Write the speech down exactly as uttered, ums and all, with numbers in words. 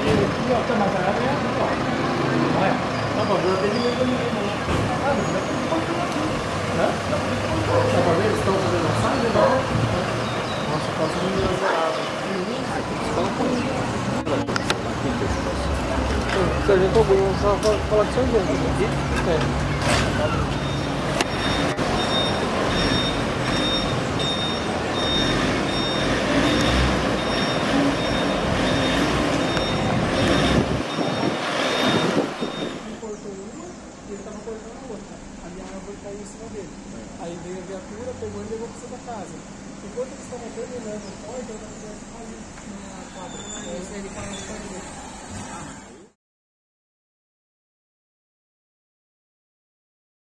Aqui, ó, tá mais água é aqui, ó. Não é? Tá bom, eu tenho medo de ninguém, não. Ah, mas dá pra ir aqui. Hã? Dá pra ver? Eles estão fazendo a saída, não? Nossa, tá fazendo meio zerado. Ah, tem que falar com ele. Se a gente for bom, só falar com o seu gente. É. Caiu em cima dele. Aí veio a viatura, pegou e levou para cima da casa. Enquanto eles estavam terminando a porta, eu estava ali na quadra. Aí ele caiu.